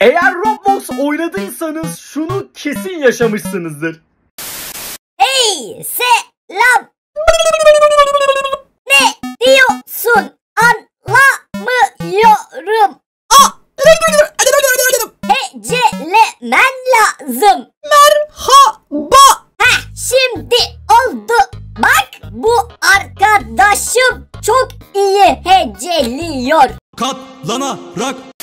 Eğer Roblox oynadıysanız şunu kesin yaşamışsınızdır. Hey selam. Ne diyorsun? Anlamıyorum. Hecelemen lazım. Merhaba. Heh, şimdi oldu. Bak bu arkadaşım çok iyi heceliyor. Katlanarak